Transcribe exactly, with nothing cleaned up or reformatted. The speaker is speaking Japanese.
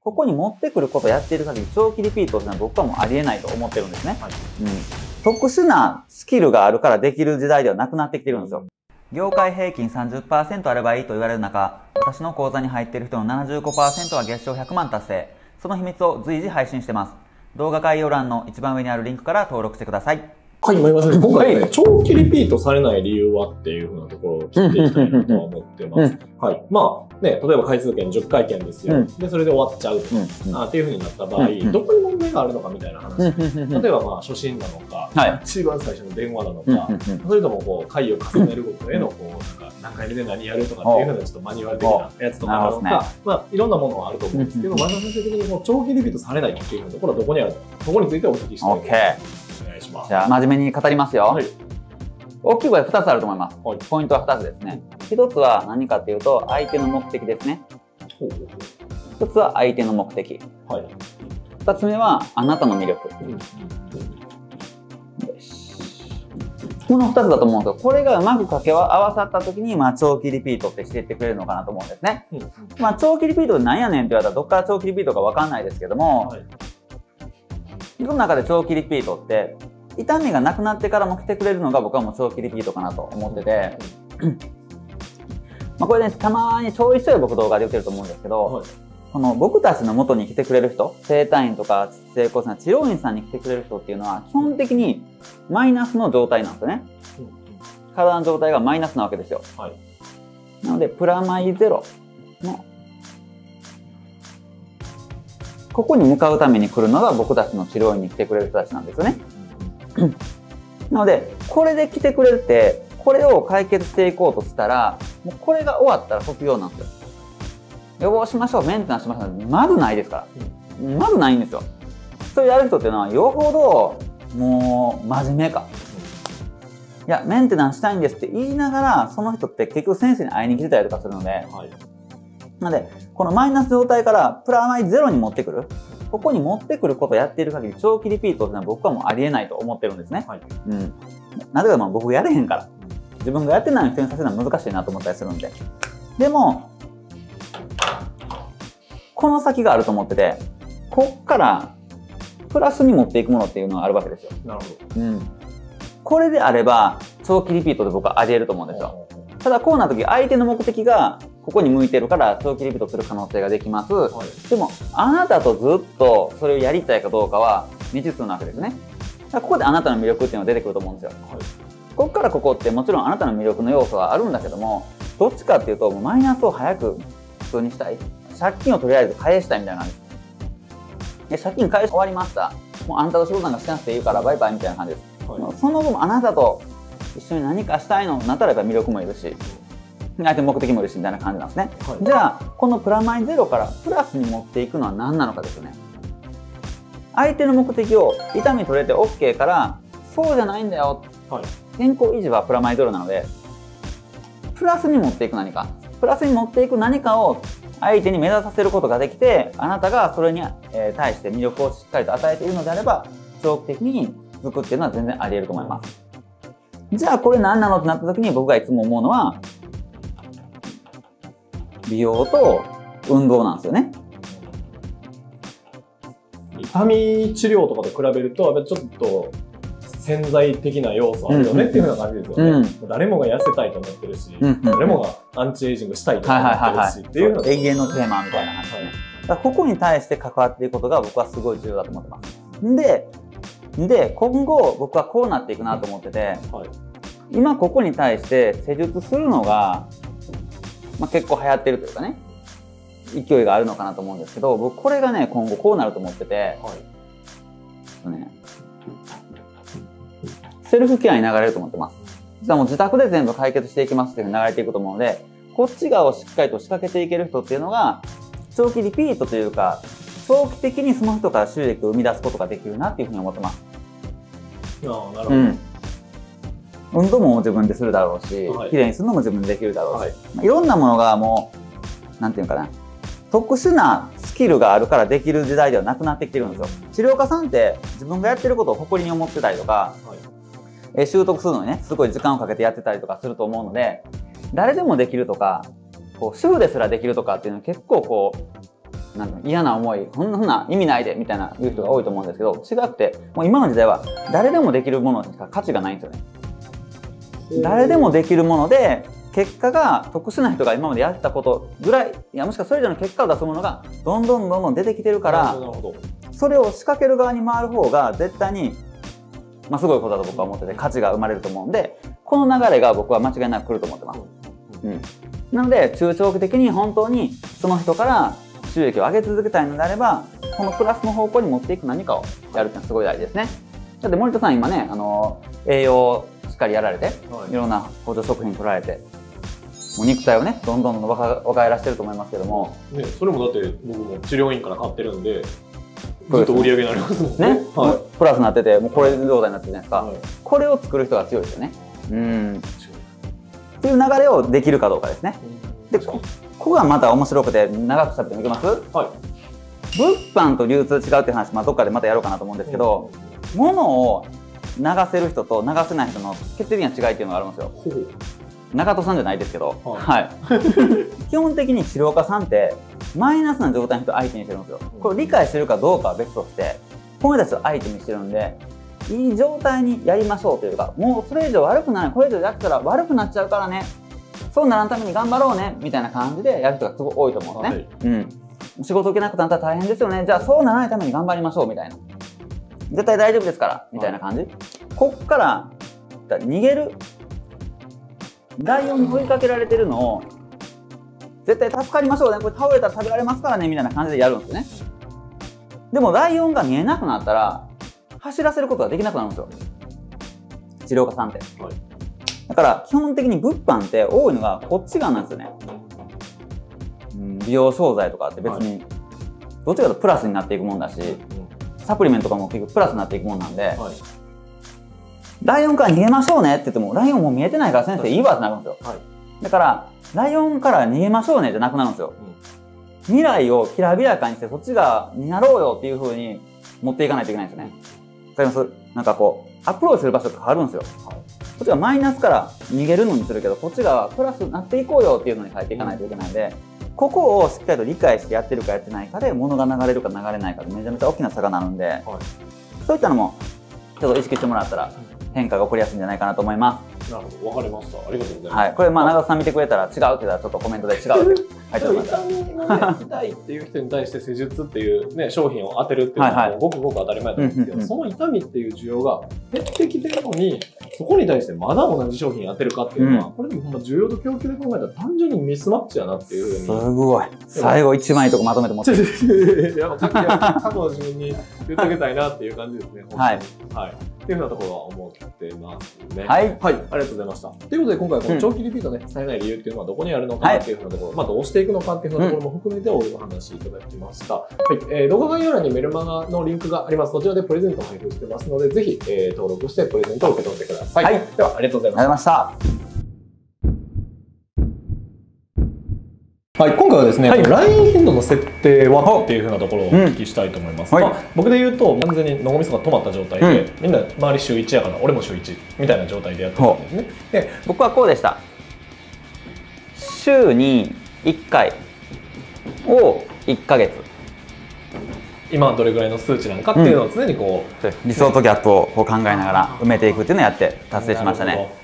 ここに持ってくることをやっている限り長期リピートっていうのは僕はもうありえないと思ってるんですね。はい、うん、特殊なスキルがあるからできる時代ではなくなってきてるんですよ。業界平均 さんじゅっパーセント あればいいと言われる中、私の講座に入っている人の ななじゅうごパーセント は月賞ひゃくまん達成。その秘密を随時配信してます。動画概要欄の一番上にあるリンクから登録してください。 はい、今ま今回ね、長期リピートされない理由はっていうふうなところを聞いていきたいなとは思ってます。はい。まあね、例えば回数券じゅっかいけんですよ。うん、で、それで終わっちゃうと、うん、あっていうふうになった場合、うん、どこに問題があるのかみたいな話。うん、例えばまあ初心なのか、はい、一番最初の電話なのか、うん、それともこう回を重ねることへのこうなんか何回目で何やるとかっていうふうなちょっとマニュアル的なやつとかなのか、ね、まあいろんなものはあると思うんですけど、前田先生的にこう長期リピートされないっていうところはどこにあるのか、そこについてお聞きしたいと思います。 じゃあ真面目に語りますよ。はい、大きくはふたつあると思います。はい、ポイントはふたつですね。ひとつは何かっていうと相手の目的ですね。ひとつは相手の目的。はい、ふたつめはあなたの魅力。うん、よし、このふたつだと思うんですよ。これがうまく掛け合わさった時に、まあ、長期リピートってしていってくれるのかなと思うんですね。うん、まあ、長期リピートって何やねんって言われたらどっから長期リピートか分かんないですけども、はい、その中で長期リピートって痛みがなくなってからも来てくれるのが僕はもう長期リピートかなと思ってて、まあこれね、たまにちょいちょい僕動画で言ってると思うんですけど、はい、この僕たちの元に来てくれる人、整体院とか整骨院、治療院さんに来てくれる人っていうのは基本的にマイナスの状態なんですよね。うんうん、体の状態がマイナスなわけですよ。はい、なのでプラマイゼロのここに向かうために来るのが僕たちの治療院に来てくれる人たちなんですよね。なのでこれで来てくれるってこれを解決していこうとしたらもうこれが終わったら卒業なんですよ。予防しましょう、メンテナンスしましょう、まずないですから、まずないんですよ。それやる人っていうのはよほどもう真面目か、いやメンテナンスしたいんですって言いながらその人って結局先生に会いに来てたりとかするので、はい、なのでこのマイナス状態からプラマイゼロに持ってくる、ここに持ってくることをやっている限り長期リピートっていうのは僕はもうありえないと思ってるんですね。はい、うん、なぜかまあ僕やれへんから、自分がやってない人にさせるのは難しいなと思ったりするんで。でもこの先があると思ってて、こっからプラスに持っていくものっていうのがあるわけですよ。なるほど。うん、これであれば長期リピートで僕はありえると思うんですよ。ただこうな時相手の目的がここに向いてるから長期リピートする可能性ができます。はい、でもあなたとずっとそれをやりたいかどうかは未知数なわけですね。だからここであなたの魅力っていうのが出てくると思うんですよ。はい、ここからここってもちろんあなたの魅力の要素はあるんだけども、どっちかっていうとマイナスを早く普通にしたい、借金をとりあえず返したいみたいな感じです。で借金返し終わりました、もうあなたと仕事なんかしなくていいからバイバイみたいな感じです。はい、その分あなたと一緒に何かしたいのなったらやっぱ魅力もいるし、相手目的もいるしみたいな感じなんですね。はい、じゃあこのプラマイゼロからプラスに持っていくのは何なのかですよね。相手の目的を痛み取れて オーケー からそうじゃないんだよ、はい、健康維持はプラマイゼロなのでプラスに持っていく何か、プラスに持っていく何かを相手に目指させることができて、あなたがそれに対して魅力をしっかりと与えているのであれば長期的に続くっていうのは全然あり得ると思います。じゃあこれ何なのってなった時に僕がいつも思うのは美容と運動なんですよね。 痛み治療とかと比べるとやっぱりちょっと潜在的な要素あるよねっていうような感じですよね。うん、誰もが痩せたいと思ってるし、うん、誰もがアンチエイジングしたいと思ってるしっていうのが永遠のテーマみたいな感じですね。だからここに対して関わっていくことが僕はすごい重要だと思ってます。で、で今後僕はこうなっていくなと思ってて、はい、今ここに対して施術するのが、まあ、結構流行ってるというかね、勢いがあるのかなと思うんですけど、僕これがね今後こうなると思ってて、はいね、セルフケアに流れると思ってます。じゃあもう自宅で全部解決していきますっていうふうに流れていくと思うので、こっち側をしっかりと仕掛けていける人っていうのが長期リピートというか長期的にその人から収益を生み出すことができるなっていうふうに思ってます。 ああ、なるほど。うん、 運動も自分でするだろうし、はい、綺麗にするのも自分でできるだろうし、はい、まあ、いろんなものがもうなんていうかな、特殊なスキルがあるからできる時代ではなくなってきてるんですよ。治療家さんって自分がやってることを誇りに思ってたりとか、はい、え習得するのにねすごい時間をかけてやってたりとかすると思うので、誰でもできるとかこう主婦ですらできるとかっていうのは結構こうなんていうの嫌な思い、そんなふうな意味ないでみたいな言う人が多いと思うんですけど、違くて、もう今の時代は誰でもできるものしか価値がないんですよね。誰でもできるもので結果が特殊な人が今までやったことぐらい、いやもしくはそれ以上の結果を出すものがどんどんどんどん出てきてるから、それを仕掛ける側に回る方が絶対に、まあ、すごいことだと僕は思ってて価値が生まれると思うんで、この流れが僕は間違いなく来ると思ってます。うん、なので中長期的に本当にその人から収益を上げ続けたいのであれば、このプラスの方向に持っていく何かをやるってのはすごい大事ですね。だって森田さん今ね、あの栄養しっかりやられて、はい、いろんな補助食品取られて、もう肉体をねどんどん若返らせてると思いますけども、 ね、それもだって僕も治療院から買ってるんでずっと売り上げになりますもんね。ね、 はい、プラスになってて、もうこれ状態になってるじゃないですか、はい、これを作る人が強いですよね。うんっていう流れをできるかどうかですね。でここがまた面白くて長くしゃべってもいけます？はい、物販と流通違うっていう話、まあ、どっかでまたやろうかなと思うんですけど、うん、物を流せる人と流せない人の決定的な違いっていうのがあるんですよ。中戸さんじゃないですけど、はいはい、基本的に治療家さんってマイナスな状態の人を相手にしてるんですよ。これ理解してるかどうかは別として、この人たちを相手にしてるんで、いい状態にやりましょうというか、もうそれ以上悪くない、これ以上やったら悪くなっちゃうからね、そうならんために頑張ろうねみたいな感じでやる人がすごい多いと思うんですね。はい、うん、仕事受けなくなったら大変ですよね、じゃあそうならないために頑張りましょうみたいな、絶対大丈夫ですからみたいな感じ。はい、こっから逃げる、ライオンに追いかけられてるのを絶対助かりましょうね、これ倒れたら食べられますからねみたいな感じでやるんですよね。でもライオンが見えなくなったら走らせることができなくなるんですよ、治療家さんって。はい、だから基本的に物販って多いのがこっち側なんですよね。うん、美容商材とかって別にどっちかというとプラスになっていくもんだし、サプリメントとかも結局プラスになっていくもんなんで、はい、ライオンから逃げましょうねって言ってもライオンもう見えてないから先生いいわってなるんですよ。はい、だからライオンから逃げましょうねじゃなくなるんですよ。うん、未来をきらびやかにしてそっちがになろうよっていう風に持っていかないといけないんですよね。わかります？なんかこうアプローチする場所が変わるんですよ。はい、こっちがマイナスから逃げるのにするけど、こっちがプラスになっていこうよっていうのに変えていかないといけないんで、ここをしっかりと理解してやってるかやってないかで物が流れるか流れないかでめちゃめちゃ大きな差がなるんで、はい、そういったのもちょっと意識してもらったら変化が起こりやすいんじゃないかなと思います。 なるほど、わかりました。ありがとうございます。 はい、これまあ長田さん見てくれたら違うって言ったらちょっとコメントで違うって書いてもらったら。 痛みがね、痛いっていう人に対して施術っていうね商品を当てるっていうのはごくごく当たり前だと思うんですけど、その痛みっていう需要が減ってきてるのに、そこに対してまだ同じ商品当てるかっていうのは、うん、これでもほんま需要と供給で考えたら単純にミスマッチやなっていうふうに。 すごい。最後一枚とかまとめて持ってる。 やっぱ過去の自分に言ってあげたいなっていう感じですね。はい。はい。っていうふうなところは思ってますね。はい。はい。ありがとうございました。ということで今回この長期リピートね、されない理由っていうのはどこにあるのかっていうふうなところ、はい、まあどうしていくのかっていうふうなところも含めてお話いただきました。はい。えー、動画概要欄にメルマガのリンクがあります。こちらでプレゼントを配布してますので、ぜひ、えー、登録してプレゼントを受け取ってください。はい。では、ありがとうございました。はい、今回はですね、はい、ライン 頻度の設定はっていうふうなところをお聞きしたいと思います。うん、はい、まあ、僕で言うと完全に脳みそが止まった状態で、うん、みんな周り週いちやから俺も週いちみたいな状態でやってるんですね。 で僕はこうでした。週にいっかいをいっかげつ、 今はどれぐらいの数値なのかっていうのを常にこう、 うん、理想とギャップをこう考えながら埋めていくっていうのをやって達成しましたね。